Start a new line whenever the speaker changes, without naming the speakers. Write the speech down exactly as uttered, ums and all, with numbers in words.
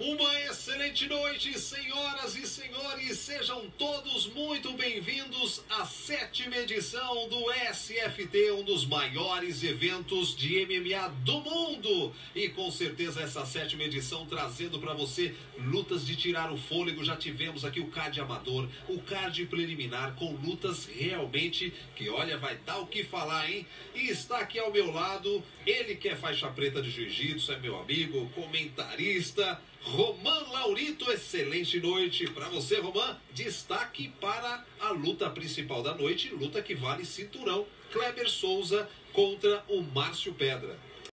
Uma excelente noite, senhoras e senhores, sejam todos muito bem-vindos à sétima edição do S F T, um dos maiores eventos de M M A do mundo. E com certeza essa sétima edição trazendo para você lutas de tirar o fôlego. Já tivemos aqui o card amador, o card preliminar, com lutas realmente que, olha, vai dar o que falar, hein? E está aqui ao meu lado, ele que é faixa preta de jiu-jitsu, é meu amigo, comentarista, Roman Laurito. Excelente noite para você, Roman. Destaque para a luta principal da noite, luta que vale cinturão, Kleber Souza contra o Márcio Pedra.